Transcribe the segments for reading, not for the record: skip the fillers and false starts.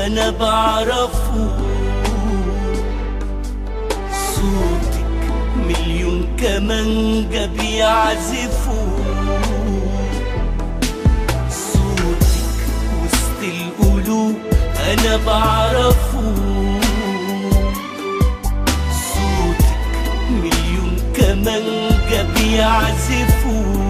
أنا بعرفه. صوتك مليون كمانجة بيعزفوا، صوتك وسط القلوب أنا بعرفه. صوتك مليون كمانجة بيعزفوا،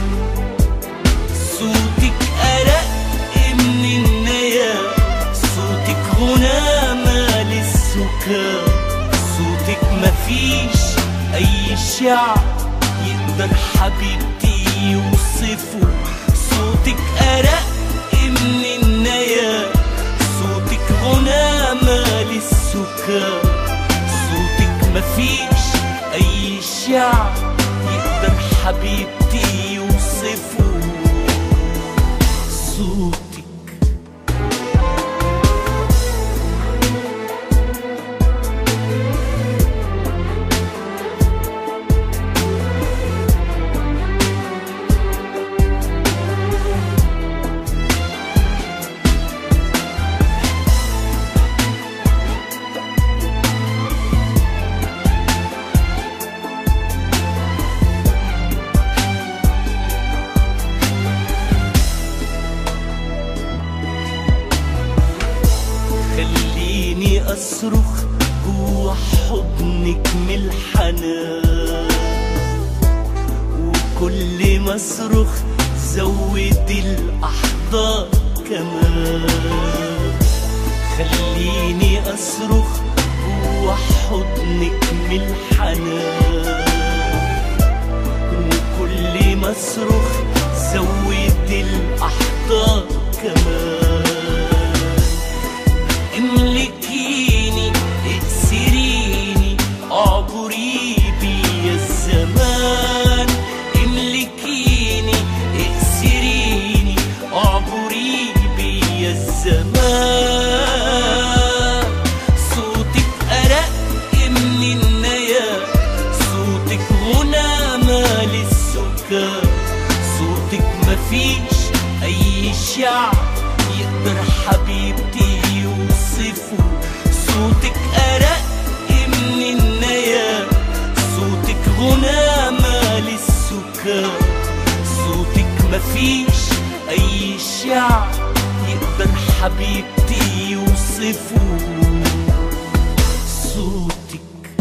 صوتك أرق من النيا، صوتك غنى مال السكر، صوتك مفيش أي شعر يقدر حبيبتي يوصفه. صوتك أرق من النيا، صوتك غنى مال السكر، صوتك مفيش أي شعر يقدر حبيبتي يوصفه. صوتك خليني أصرخ جوا حضنك من الحنان، وكل ما أصرخ زود الأحضان كمان. خليني أصرخ جوا حضنك من الحنان، وكل ما أصرخ زود الأحضان كمان. املكيني اكسريني اعبري بيا الزمان، املكيني اكسريني اعبري بيا الزمان. صوتك أرق من النيا، صوتك غنى مال السكر، صوتك مفيش أي شعر يقدر حبيبتي يوصفه. صوتك أرق من النيا، صوتك غنى مال السكر، صوتك مفيش أي شعر يقدر حبيبتي يوصفه. صوتك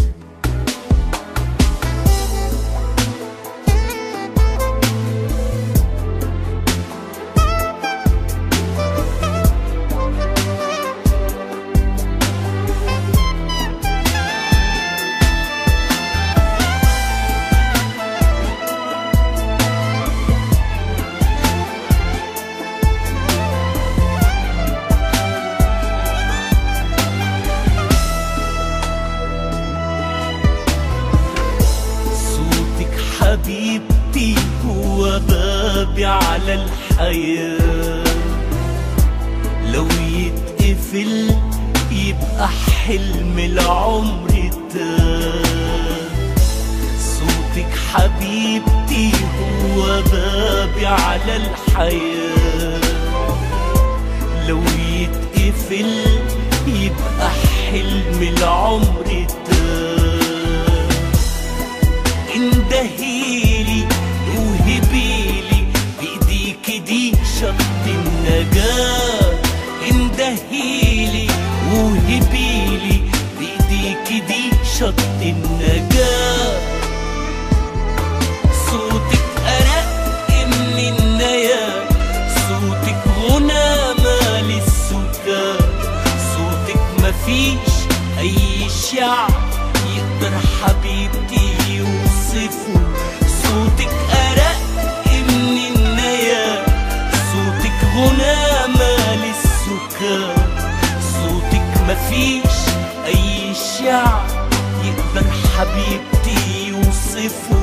حبيبتي هو بابي على الحياة، لو يتقفل يبقى حلم العمر تاه. صوتك حبيبتي هو بابي على الحياة، لو يتقفل يبقى حلم العمر تاه. اندهيلي وهبيلي بايديكي دي شط النجاة، اندهيلي وهبيلي بايديكي دي شط النجاة. صوتك أرق من النيا، صوتك غنى مال السكر، صوتك مفيش أي شعر يقدر حبيبتي يوصفه. صوتك أرق من النيا، صوتك غنى مال السكر، صوتك مفيش أي شعر يقدر حبيبتي يوصفه.